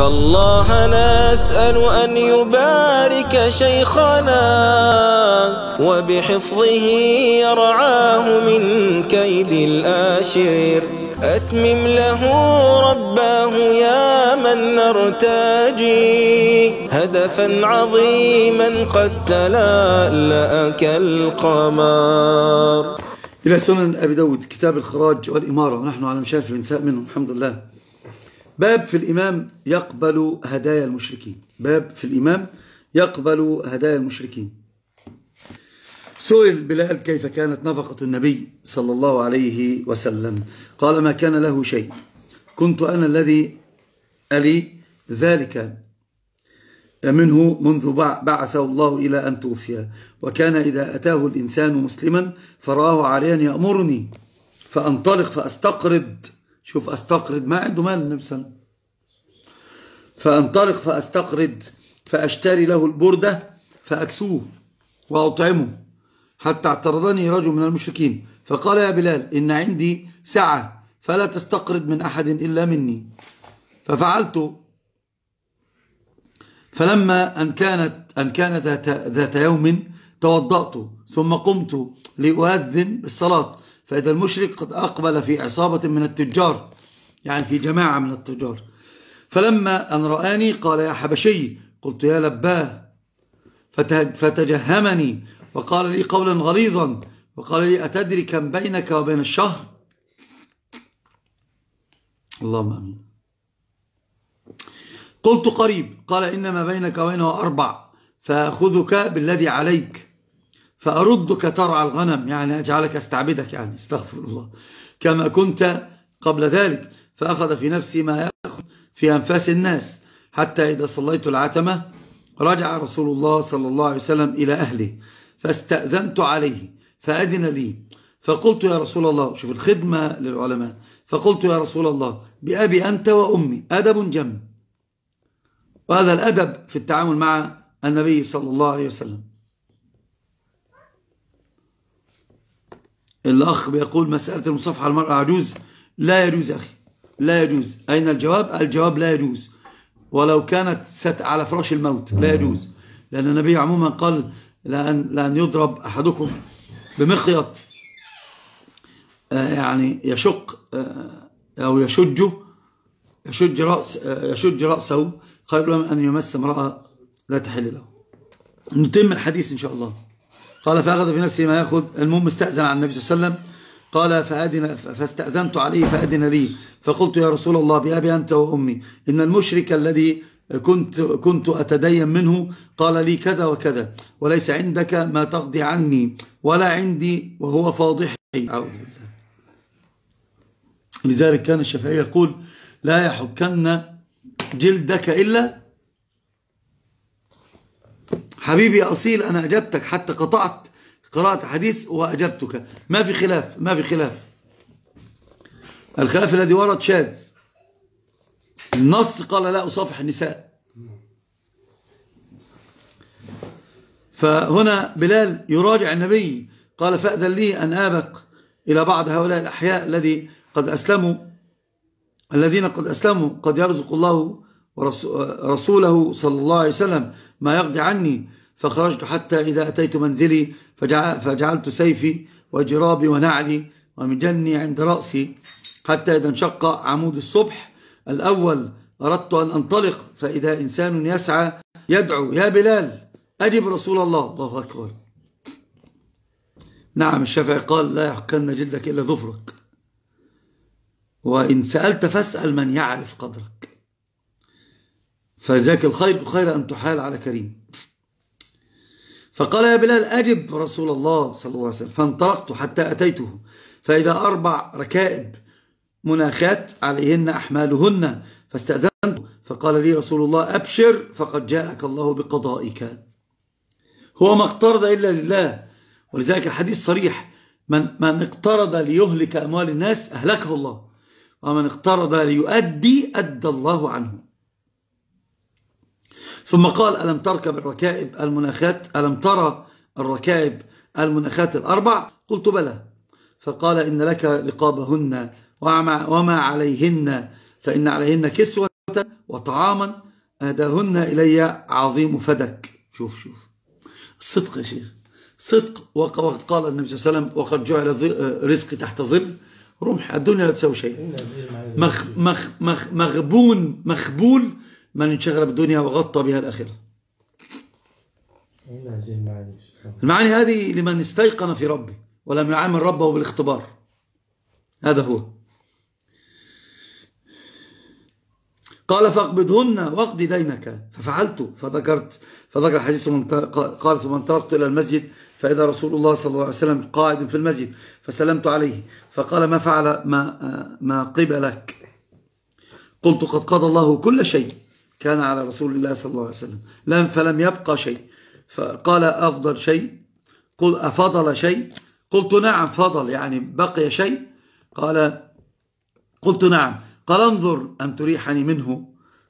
فالله نسأل أن يبارك شيخنا وبحفظه يرعاه من كيد الآشر. أتمم له رباه يا من نرتجي هدفا عظيما قد تلألأ كالقمر. إلى سنن أبي داود كتاب الخراج والإمارة، ونحن على مشارف الانتهاء منه الحمد لله. باب في الإمام يقبل هدايا المشركين. باب في الإمام يقبل هدايا المشركين. سئل بلال كيف كانت نفقة النبي صلى الله عليه وسلم، قال ما كان له شيء، كنت أنا الذي ألي ذلك منه منذ بعثه الله إلى أن توفي، وكان إذا أتاه الإنسان مسلما فرآه عاريا يأمرني فأنطلق فأستقرض. شوف أستقرض، ما عنده مال النبي صلى الله عليه وسلم. فأنطلق فأستقرض فأشتري له البردة فأكسوه وأطعمه، حتى اعترضني رجل من المشركين فقال يا بلال إن عندي سعة فلا تستقرض من أحد إلا مني. ففعلت، فلما أن كان ذات يوم توضأت ثم قمت لأؤذن بالصلاة، فإذا المشرك قد أقبل في عصابة من التجار، يعني في جماعة من التجار، فلما أن رآني قال يا حبشي، قلت يا لباه، فتجهمني وقال لي قولا غليظا وقال لي أتدري كم بينك وبين الشهر؟ اللهم آمين. قلت قريب. قال إنما بينك وبينه 4، فأخذك بالذي عليك فأردك ترعى الغنم، يعني أجعلك أستعبدك، يعني استغفر الله، كما كنت قبل ذلك. فأخذ في نفسي ما يأخذ في أنفاس الناس، حتى إذا صليت العتمة رجع رسول الله صلى الله عليه وسلم إلى أهله، فاستأذنت عليه فأذن لي، فقلت يا رسول الله، شوف الخدمة للعلماء، فقلت يا رسول الله بأبي أنت وأمي، أدب جم، وهذا الأدب في التعامل مع النبي صلى الله عليه وسلم. الأخ بيقول مسألة المصافحة المرأة عجوز، لا يجوز أخي، لا يجوز. أين الجواب؟ الجواب لا يجوز، ولو كانت على فراش الموت لا يجوز، لأن النبي عموما قال لأن يضرب أحدكم بمخيط يعني يشق أو يشج رأسه خير له من أن يمس امرأة لا تحل له. نتم الحديث إن شاء الله. قال فأخذ في نفسه ما يأخذ، المهم استأذن عن النبي صلى الله عليه وسلم. قال فاستأذنت عليه فأذن لي، فقلت يا رسول الله بأبي أنت وأمي، إن المشرك الذي كنت أتدين منه قال لي كذا وكذا، وليس عندك ما تقضي عني ولا عندي وهو فاضحي، أعوذ بالله. لذلك كان الشافعي يقول لا يحكن جلدك إلا حبيبي أصيل، أنا أجبتك حتى قطعت قراءة حديث وأجبتك، ما في خلاف، ما في خلاف. الخلاف الذي ورد شاذ، النص قال لا أصافح النساء. فهنا بلال يراجع النبي، قال فأذن لي أن آبق إلى بعض هؤلاء الأحياء الذين قد أسلموا، قد يرزق الله ورسوله صلى الله عليه وسلم ما يقضي عني. فخرجت حتى إذا أتيت منزلي فجعلت سيفي وجرابي ونعلي ومجني عند رأسي، حتى إذا انشق عمود الصبح الأول أردت أن أنطلق، فإذا إنسان يسعى يدعو يا بلال أجب رسول الله. الله أكبر. نعم الشافعي قال لا يحكن جلدك إلا ظفرك، وإن سألت فاسأل من يعرف قدرك، فذاك الخير أن تحال على كريم. فقال يا بلال أجب رسول الله صلى الله عليه وسلم. فانطلقت حتى أتيته، فإذا 4 ركائب مناخات عليهن أحمالهن، فاستأذنت فقال لي رسول الله أبشر فقد جاءك الله بقضائك. هو ما اقترض إلا لله، ولذلك الحديث صريح، من اقترض ليهلك أموال الناس أهلكه الله، ومن اقترض ليؤدي أدى الله عنه. ثم قال ألم تركب الركائب المناخات، ألم ترى الركائب المناخات 4؟ قلت بلى. فقال إن لك لقابهن وما عليهن، فإن عليهن كسوة وطعاما أهداهن إلي عظيم فدك. شوف الصدق يا شيخ، صدق. وقد قال النبي صلى الله عليه وسلم: وقد جعل رزقي تحت ظل رمح. الدنيا لا تساوي شيء. مخبول من انشغل بالدنيا وغطى بها الآخرة. المعاني هذه لمن استيقن في ربه ولم يعامل ربه بالاختبار. هذا هو. قال: فاقبضهن واقض دينك. ففعلت. فذكر الحديث. قال: ثم انطلقت إلى المسجد فإذا رسول الله صلى الله عليه وسلم قاعد في المسجد فسلمت عليه فقال: ما فعل ما قبلك؟ قلت: قد قضى الله كل شيء كان على رسول الله صلى الله عليه وسلم فلم يبقى شيء. فقال: أفضل شيء؟ قل: أفضل شيء؟ قلت: نعم، فضل يعني بقي شيء. قلت: نعم. قال: انظر أن تريحني منه.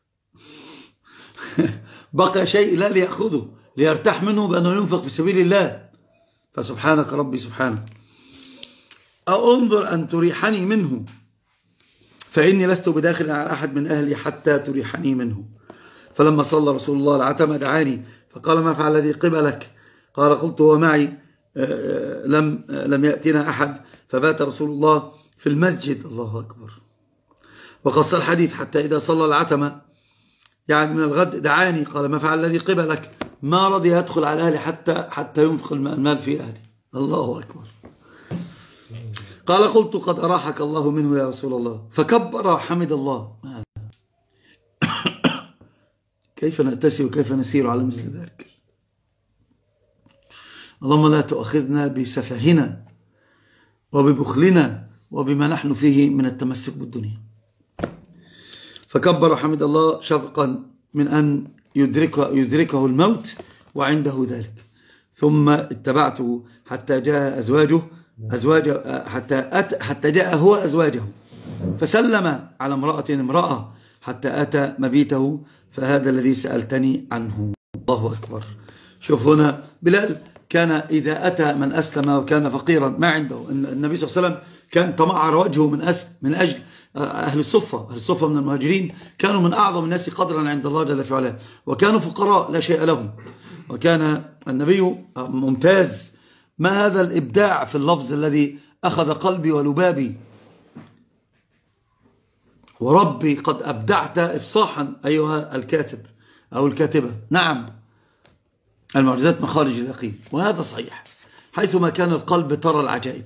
بقي شيء لا ليأخذه، ليرتاح منه بأنه ينفق في سبيل الله. فسبحانك ربي سبحانك. أو انظر أن تريحني منه فإني لست بداخل على أحد من أهلي حتى تريحني منه. فلما صلى رسول الله العتمة دعاني فقال: ما فعل الذي قبلك؟ قال: قلت: هو معي لم يأتنا أحد فبات رسول الله في المسجد. الله أكبر. وقص الحديث حتى إذا صلى العتمة يعني من الغد دعاني قال: ما فعل الذي قبلك؟ ما رضي يدخل على أهلي حتى ينفق المال في أهلي. الله أكبر. قال: قلت: قد أراحك الله منه يا رسول الله. فكبر وحمد الله. كيف نأتسي وكيف نسير على مثل ذلك؟ اللهم لا تؤاخذنا بسفهنا وببخلنا وبما نحن فيه من التمسك بالدنيا. فكبر وحمد الله شفقا من أن يدركه الموت وعنده ذلك. ثم اتبعته حتى جاء حتى جاء هو أزواجه فسلم على امرأة حتى أتى مبيته. فهذا الذي سألتني عنه. الله أكبر. شوف هنا بلال كان إذا أتى من أسلم وكان فقيرا ما عنده. النبي صلى الله عليه وسلم كان تمعر وجهه من أجل أهل الصفة من المهاجرين كانوا من أعظم الناس قدرا عند الله جل في علاه، وكانوا فقراء لا شيء لهم، وكان النبي ممتاز. ما هذا الإبداع في اللفظ الذي أخذ قلبي ولبابي؟ وربي قد أبدعت إفصاحا أيها الكاتب أو الكاتبة. نعم، المعجزات مخارج اليقين، وهذا صحيح. حيثما كان القلب ترى العجائب.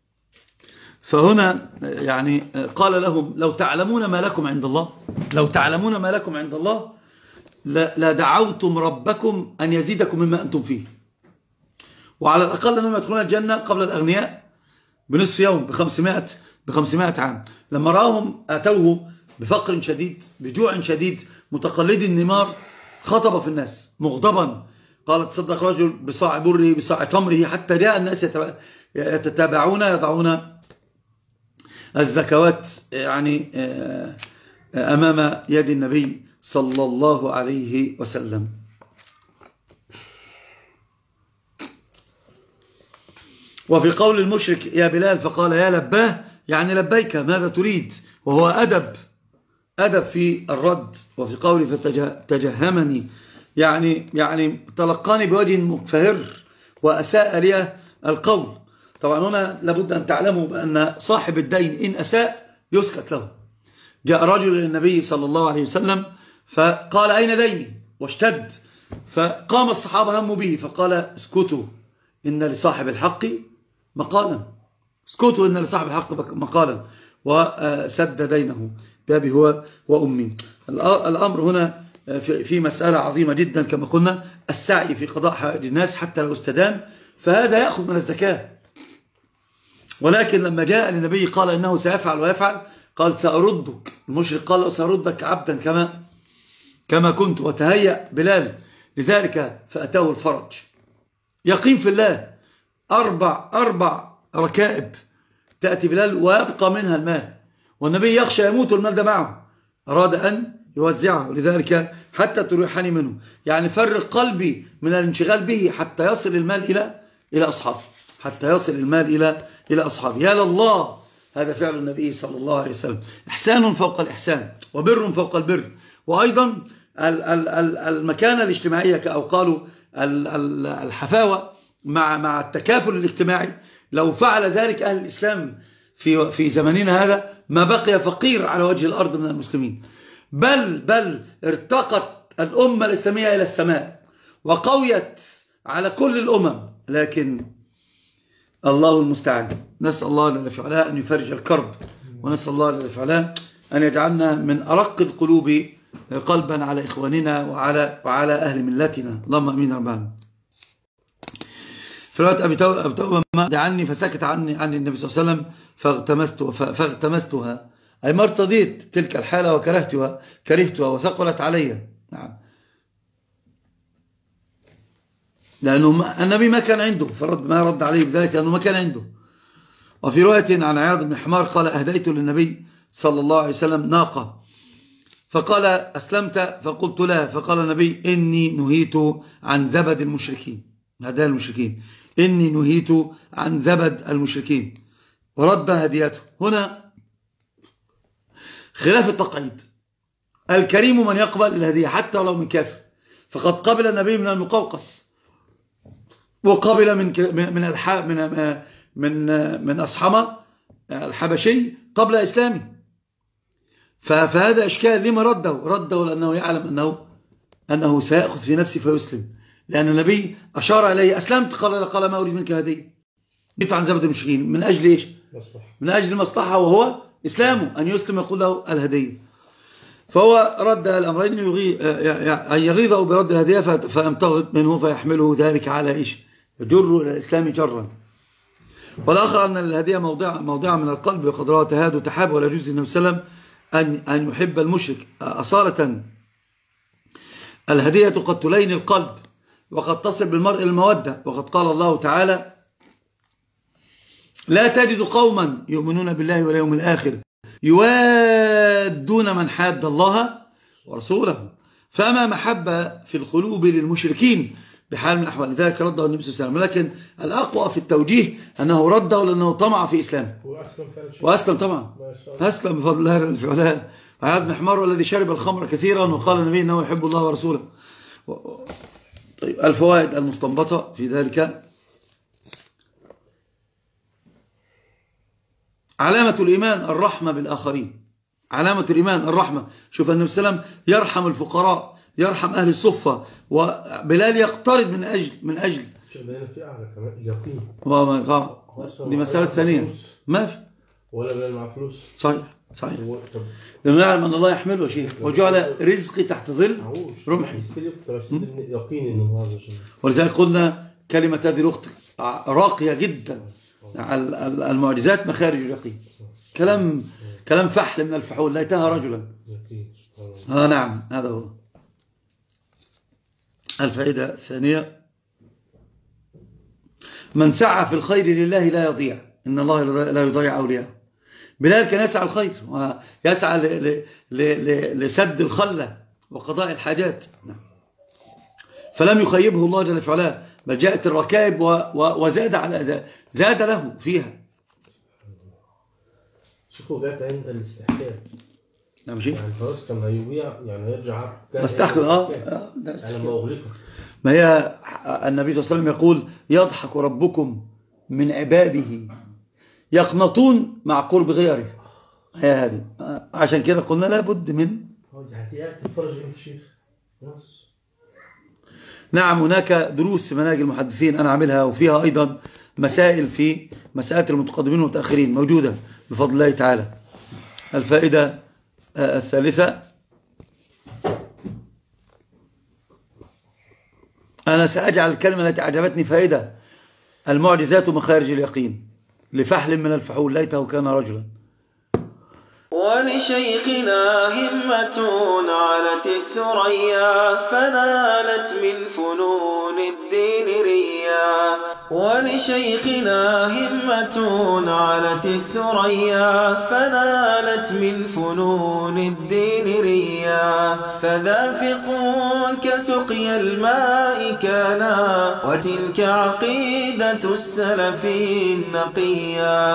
فهنا يعني قال لهم: لو تعلمون ما لكم عند الله، لو تعلمون ما لكم عند الله لدعوتم ربكم أن يزيدكم مما أنتم فيه، وعلى الأقل أنهم يدخلون الجنة قبل الأغنياء بنصف يوم، ب500 عام. لما رأهم أتوه بفقر شديد، بجوع شديد، متقلد النمار، خطب في الناس مغضبا. قال: تصدق رجل بصاع بره بصاع تمره، حتى جاء الناس يتتابعون يضعون الزكوات يعني أمام يد النبي صلى الله عليه وسلم. وفي قول المشرك يا بلال فقال: يا لباه، يعني لبيك، ماذا تريد؟ وهو أدب في الرد. وفي قوله فتجهمني، يعني تلقاني بوجه مكفهر وأساء لي القول. طبعا هنا لابد أن تعلموا بأن صاحب الدين إن أساء يسكت له. جاء رجل للنبي صلى الله عليه وسلم فقال: أين ديني؟ واشتد. فقام الصحابة هموا به فقال: اسكتوا إن لصاحب الحق مقالا، اسكتوا إن لصاحب الحق مقالا، وسد دينه بأبي هو وأمي. الأمر هنا في مسألة عظيمة جدا كما قلنا، السعي في قضاء حوائج الناس حتى لو استدان، فهذا يأخذ من الزكاة. ولكن لما جاء للنبي قال إنه سيفعل ويفعل، قال: سأردك. المشرك قال له: سأردك عبدا كما كنت. وتهيأ بلال لذلك فأتاه الفرج. يقين في الله. أربع ركائب تأتي بلال ويبقى منها المال، والنبي يخشى يموت والمال ده معه، أراد أن يوزعه. لذلك حتى تريحني منه، يعني فرق قلبي من الانشغال به حتى يصل المال إلى أصحابه، حتى يصل المال إلى أصحابه. يا لله هذا فعل النبي صلى الله عليه وسلم. إحسان فوق الإحسان وبر فوق البر. وأيضا المكانة الاجتماعية أو قالوا الحفاوة مع التكافل الاجتماعي. لو فعل ذلك أهل الإسلام في زمننا هذا ما بقي فقير على وجه الأرض من المسلمين، بل ارتقت الأمة الإسلامية إلى السماء وقويت على كل الأمم. لكن الله المستعان. نسأل الله جل في علاه أن يفرج الكرب، ونسأل الله جل في علاه أن يجعلنا من أرق القلوب قلبا على إخواننا وعلى أهل ملتنا. اللهم أمين رب العالمين. في رواية أبي توبة ما دعني فسكت عني النبي صلى الله عليه وسلم فاغتمستها، أي ما ارتضيت تلك الحالة وكرهتها وثقلت علي. نعم، لأنه النبي ما كان عنده، ما رد عليه بذلك لأنه ما كان عنده. وفي رواية عن عياض بن حمار قال أهديت للنبي صلى الله عليه وسلم ناقة فقال أسلمت؟ فقلت لا. فقال النبي إني نهيت عن زبد المشركين، هدايا المشركين، إني نهيت عن زبد المشركين، ورد هديته. هنا خلاف التقعيد. الكريم من يقبل الهدية حتى ولو من كافر، فقد قبل النبي من المقوقس وقبل من أصحمة الحبشي قبل إسلامه. فهذا إشكال. لما رده لأنه يعلم أنه سيأخذ في نفسه فيسلم، لأن النبي أشار إليه أسلمت؟ قال ما أريد منك هدية، نهيت عن زبد المشركين. من أجل إيش؟ من أجل المصلحة، وهو إسلامه أن يسلم يقول له الهدية. فهو رد الأمرين، أن يغيظه برد الهدية فيمتغط منه فيحمله ذلك على إيش؟ يجر إلى الإسلام جرا. والآخر أن الهدية موضع من القلب، وقد روى تهاد وتحاب، ولا يجوز للنبي صلى الله عليه وسلم أن يحب المشرك أصالة. الهدية قد تلين القلب وقد تصل بالمرء المودة، وقد قال الله تعالى لا تجد قوما يؤمنون بالله واليوم الآخر يوادون من حاد الله ورسوله. فما محبة في القلوب للمشركين بحال من الأحوال. لذلك رده النبي صلى الله عليه وسلم. لكن الأقوى في التوجيه أنه رده لأنه طمع في إسلام، وأسلم طبعا، أسلم بفضل الله في علاه. عياض بن حمار الذي شرب الخمر كثيرا وقال النبي أنه يحب الله ورسوله. طيب، الفوائد المستنبطة في ذلك: علامة الإيمان الرحمة بالآخرين، علامة الإيمان الرحمة. شوف النبي صلى الله عليه وسلم يرحم الفقراء، يرحم أهل الصفة، وبلال يقترض من أجل في أعلى كمان اليقين. دي مسألة ثانية. ما في ولا بلال مع فلوس. صحيح لأنه يعلم أن الله يحمله شيء، وجعل رزقي تحت ظل رمحي. ولذلك قلنا كلمة هذه الأخت راقية جدا. المعجزات مخارج اليقين. كلام فحل من الفحول، ليتها رجلا. نعم، هذا هو. الفائدة الثانية: من سعى في الخير لله لا يضيع، إن الله لا يضيع أولياءه. بلال كان يسعى الخير ويسعى لسد الخلة وقضاء الحاجات، فلم يخيبه الله جل في علاه، بل جاءت الركائب زاد له فيها. شوفوا جاءت عند الاستحكام. نعم شيء. يعني خلاص كان هيبيع، يعني هيرجع استحكم. ما هي النبي صلى الله عليه وسلم يقول يضحك ربكم من عباده يقنطون مع قرب غيره. هي هذه. عشان كده قلنا لابد من تفرج انت شيخ. نعم، هناك دروس في مناهج المحدثين أنا أعملها، وفيها أيضا مسائل في مسائل المتقدمين والمتأخرين موجودة بفضل الله تعالى. الفائدة الثالثة: أنا سأجعل الكلمة التي أعجبتني فائدة: المعجزات مخارج اليقين، لفحل من الفحول ليته كان رجلا. ولشيخنا همة علت الثريا، فنالت من فنون الدين ريا. ولشيخنا همة علت الثريا فنالت من فنون الدين ريا فذافق كسقي الماء كانا وتلك عقيدة السلف النقيا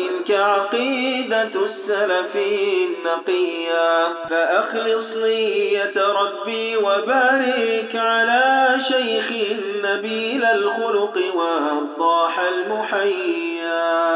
فأخلص نية ربي وبارك على شيخ نبيل الخلق وضاح المحيا